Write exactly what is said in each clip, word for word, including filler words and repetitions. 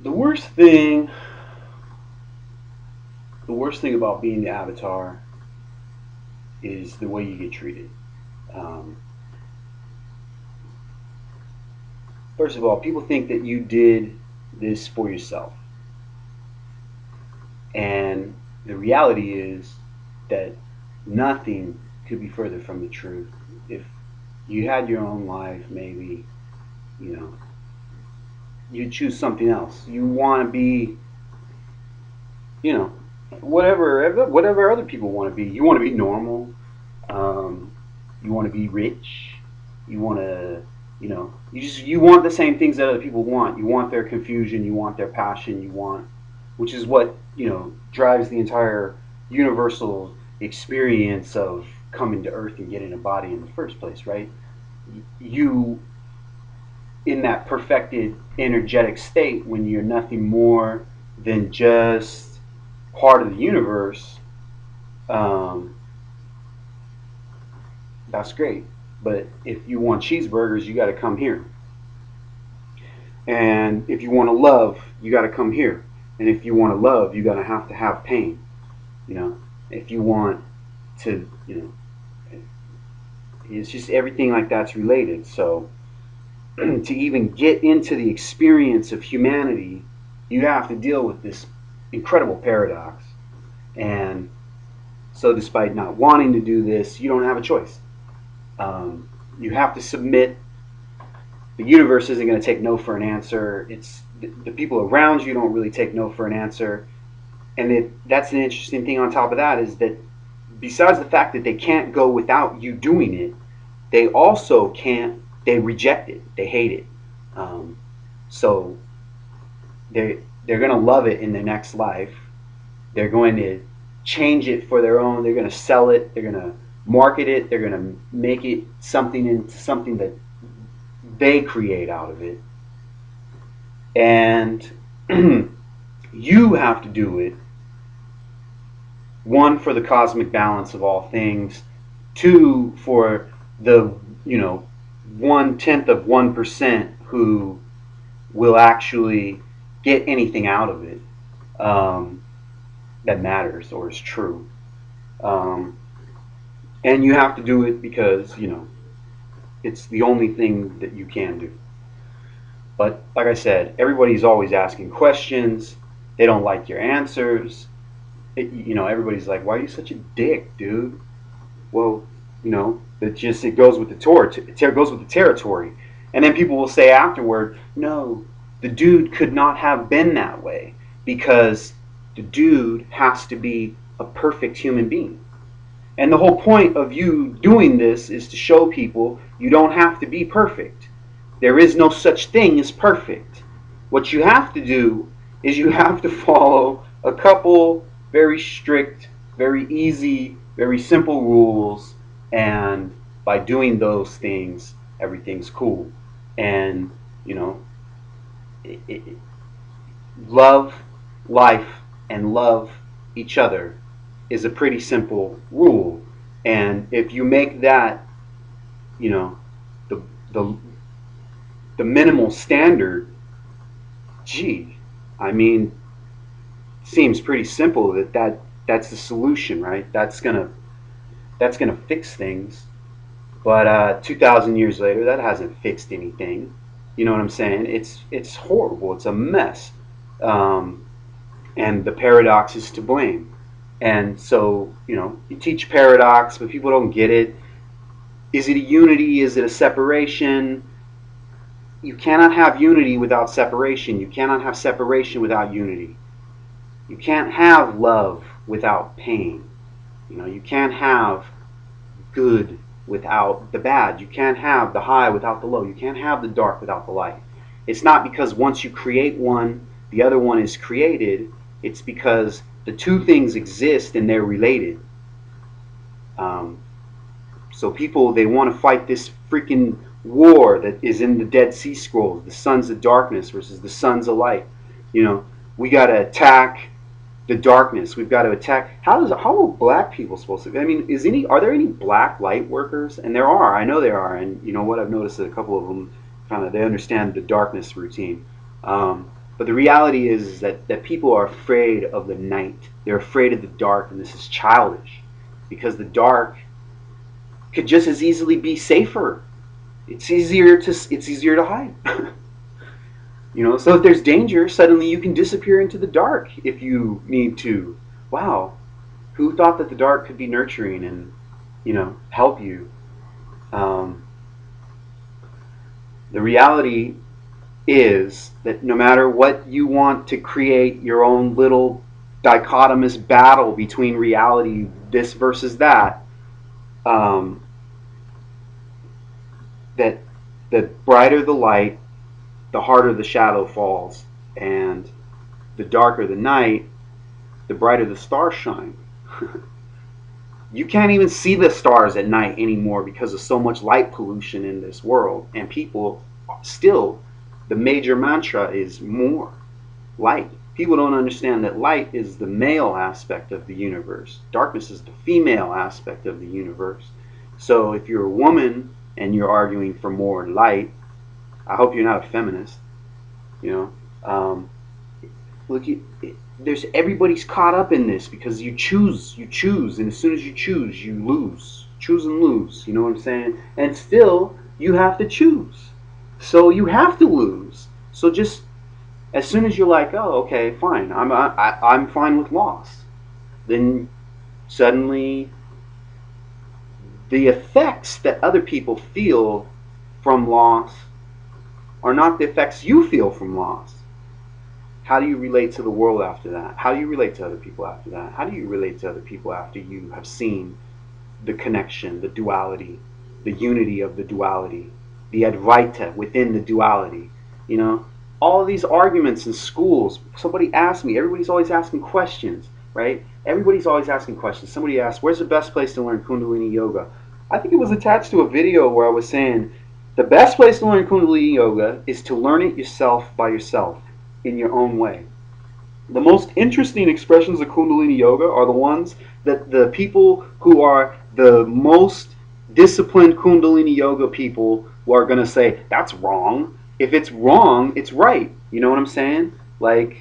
The worst thing, the worst thing about being the Avatar is the way you get treated. Um, first of all, people think that you did this for yourself, and the reality is that nothing could be further from the truth. If you had your own life, maybe you know you choose something else. You want to be, you know, whatever whatever other people want to be. You want to be normal. Um, you want to be rich. You want to, you know, you just you want the same things that other people want. You want their confusion. You want their passion. You want, which is what you know drives the entire universal experience of coming to Earth and getting a body in the first place, right? You in that perfected energetic state when you're nothing more than just part of the universe, um, that's great. But if you want cheeseburgers, you got to come here. And if you want to love, you got to come here. And if you want to love, you got to have to have pain. You know, if you want to, you know, it's just everything like that's related. So to even get into the experience of humanity, you have to deal with this incredible paradox. And so, despite not wanting to do this, you don't have a choice. Um, you have to submit. The universe isn't going to take no for an answer. It's the, the people around you don't really take no for an answer. And it, that's an interesting thing on top of that is that besides the fact that they can't go without you doing it, they also can't, they reject it, they hate it. Um, so they're, they're going to love it in their next life. They're going to change it for their own. They're going to sell it. They're going to market it. They're going to make it something into something that they create out of it. And you have to do it, one, for the cosmic balance of all things, two, for the, you know, one tenth of one percent who will actually get anything out of it um, that matters or is true. Um, and you have to do it because, you know, it's the only thing that you can do. But like I said, everybody's always asking questions. They don't like your answers. It, you know, everybody's like, "Why are you such a dick, dude?" Well, you know, it just it goes with the tour. It goes with the territory. And then people will say afterward, "No, the dude could not have been that way because the dude has to be a perfect human being." And the whole point of you doing this is to show people you don't have to be perfect. There is no such thing as perfect. What you have to do is you have to follow a couple very strict, very easy, very simple rules, and by doing those things, everything's cool. And, you know, it, it, love life and love each other is a pretty simple rule. And if you make that, you know, the the the minimal standard, gee, I mean, seems pretty simple that, that that's the solution, right? That's gonna that's gonna fix things. But uh, two thousand years later, that hasn't fixed anything. You know what I'm saying? It's it's horrible. It's a mess, um, and the paradox is to blame. And so, you know, you teach paradox, but people don't get it. Is it a unity? Is it a separation? You cannot have unity without separation. You cannot have separation without unity. You can't have love without pain. You know, you can't have good without the bad. You can't have the high without the low. You can't have the dark without the light. It's not because once you create one, the other one is created. It's because the two things exist and they're related. Um, so people, they want to fight this freaking war that is in the Dead Sea Scrolls, the sons of darkness versus the sons of light. You know, we got to attack the darkness. We've got to attack. How does how are black people supposed to? I mean, is any are there any black light workers? And there are. I know there are. And you know what? I've noticed that a couple of them kind of they understand the darkness routine. Um, But the reality is, is that, that people are afraid of the night. They're afraid of the dark, and this is childish. Because the dark could just as easily be safer. It's easier to it's easier to hide. You know, so if there's danger, suddenly you can disappear into the dark if you need to. Wow, who thought that the dark could be nurturing and, you know, help you? Um, the reality is that no matter what you want to create your own little dichotomous battle between reality, this versus that, um, that the brighter the light, the harder the shadow falls, and the darker the night, the brighter the stars shine. You can't even see the stars at night anymore because of so much light pollution in this world, and people still, the major mantra is more light. People don't understand that light is the male aspect of the universe. Darkness is the female aspect of the universe. So if you're a woman and you're arguing for more light, I hope you're not a feminist. You know, um, look, you, it, there's everybody's caught up in this because you choose, you choose, and as soon as you choose, you lose. Choose and lose. You know what I'm saying? And still, you have to choose. So you have to lose. So just as soon as you're like, oh, okay, fine, I'm I, I'm fine with loss, then suddenly the effects that other people feel from loss are not the effects you feel from loss. How do you relate to the world after that? How do you relate to other people after that? How do you relate to other people after you have seen the connection, the duality, the unity of the duality, the Advaita within the duality? You know, all of these arguments in schools, somebody asked me, everybody's always asking questions, right? Everybody's always asking questions. Somebody asked, where's the best place to learn Kundalini Yoga? I think it was attached to a video where I was saying, the best place to learn Kundalini Yoga is to learn it yourself by yourself, in your own way. The most interesting expressions of Kundalini Yoga are the ones that the people who are the most disciplined Kundalini Yoga people who are going to say, that's wrong. If it's wrong, it's right. You know what I'm saying? Like,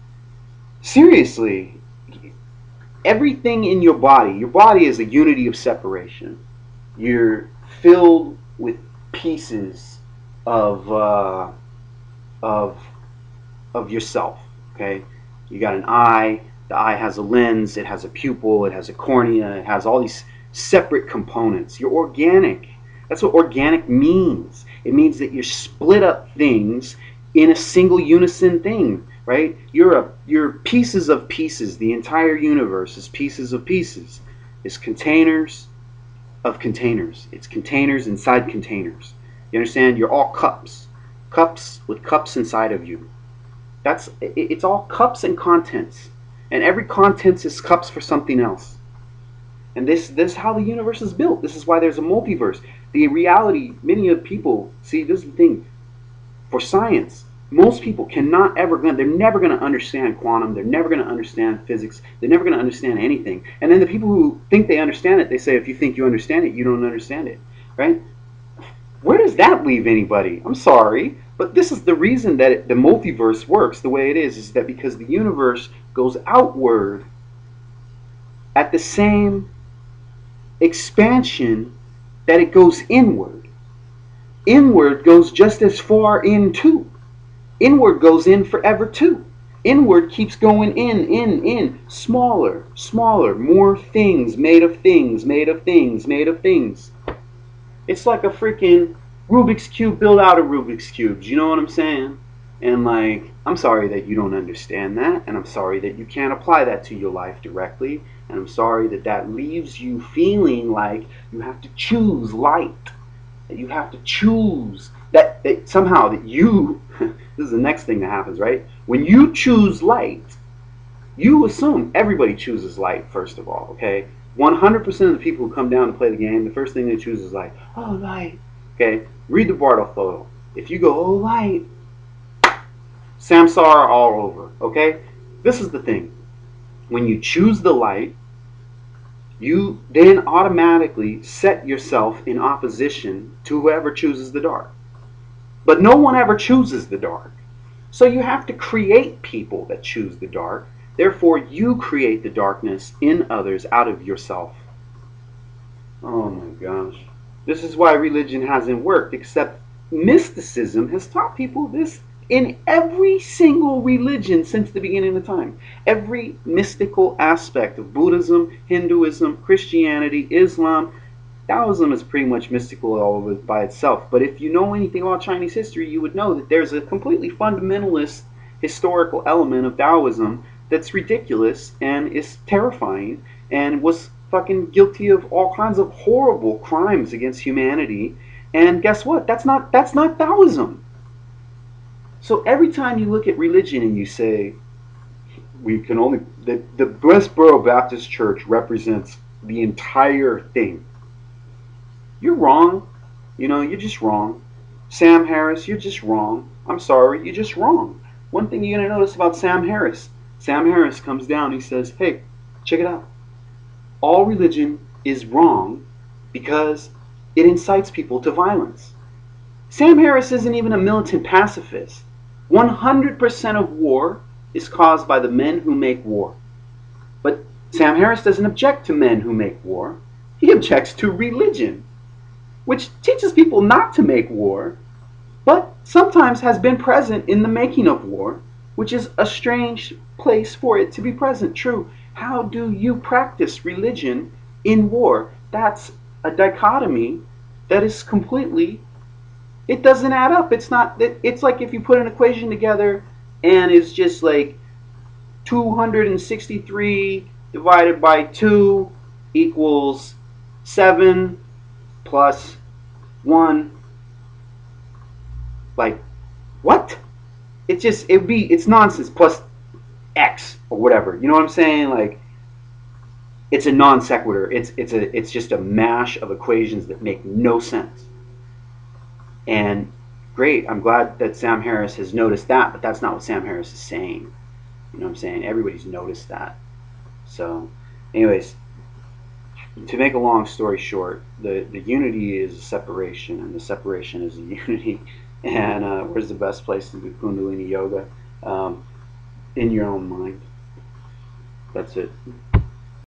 seriously, everything in your body, your body is a unity of separation. You're filled with pieces of uh, of of yourself. Okay, you got an eye. The eye has a lens. It has a pupil. It has a cornea. It has all these separate components. You're organic. That's what organic means. It means that you're split up things in a single unison thing, right? You're a you're pieces of pieces. The entire universe is pieces of pieces. It's containers of containers. It's containers inside containers. You understand? You're all cups. Cups with cups inside of you. That's it's all cups and contents. And every contents is cups for something else. And this this is how the universe is built. This is why there's a multiverse. The reality, many of people, see, this is the thing. For science, most people cannot ever, they're never going to understand quantum. They're never going to understand physics. They're never going to understand anything. And then the people who think they understand it, they say, if you think you understand it, you don't understand it. Right? Where does that leave anybody? I'm sorry. But this is the reason that it, the multiverse works the way it is, is that because the universe goes outward at the same expansion that it goes inward. Inward goes just as far in too. Inward goes in forever too. Inward keeps going in, in, in. Smaller, smaller, more things made of things, made of things, made of things. It's like a freaking Rubik's Cube built out of Rubik's Cubes. You know what I'm saying? And like, I'm sorry that you don't understand that. And I'm sorry that you can't apply that to your life directly. And I'm sorry that that leaves you feeling like you have to choose light. That you have to choose. That, that somehow that you, this is the next thing that happens, right? When you choose light, you assume everybody chooses light, first of all, okay? one hundred percent of the people who come down to play the game, the first thing they choose is light. Oh, light. Okay? Read the Bartle photo. If you go, oh, light, samsara all over, okay? This is the thing. When you choose the light, you then automatically set yourself in opposition to whoever chooses the dark. But no one ever chooses the dark. So you have to create people that choose the dark. Therefore, you create the darkness in others out of yourself. Oh my gosh. This is why religion hasn't worked, except mysticism has taught people this in every single religion since the beginning of time. Every mystical aspect of Buddhism, Hinduism, Christianity, Islam, Taoism is pretty much mystical all by itself. But if you know anything about Chinese history, you would know that there's a completely fundamentalist historical element of Taoism that's ridiculous and is terrifying and was fucking guilty of all kinds of horrible crimes against humanity. And guess what? That's not that's not Taoism. So every time you look at religion and you say we can only the, the Westboro Baptist Church represents the entire thing, you're wrong. You know, you're just wrong. Sam Harris, you're just wrong. I'm sorry, you're just wrong. One thing you're going to notice about Sam Harris, Sam Harris comes down, he says, hey, check it out. All religion is wrong because it incites people to violence. Sam Harris isn't even a militant pacifist. one hundred percent of war is caused by the men who make war. But Sam Harris doesn't object to men who make war. He objects to religion, which teaches people not to make war, but sometimes has been present in the making of war, which is a strange place for it to be present. True. How do you practice religion in war? That's a dichotomy that is completely, it doesn't add up. It's not, it's like if you put an equation together and it's just like two hundred sixty-three divided by two equals seven plus one. Like, what? It's just, it'd be, it's nonsense, plus X or whatever. You know what I'm saying? Like, it's a non sequitur. It's it's a it's just a mash of equations that make no sense. And great, I'm glad that Sam Harris has noticed that, but that's not what Sam Harris is saying. You know what I'm saying? Everybody's noticed that. So, anyways, to make a long story short, the, the unity is a separation, and the separation is a unity. And uh, where's the best place to do Kundalini Yoga? Um, in your own mind. That's it.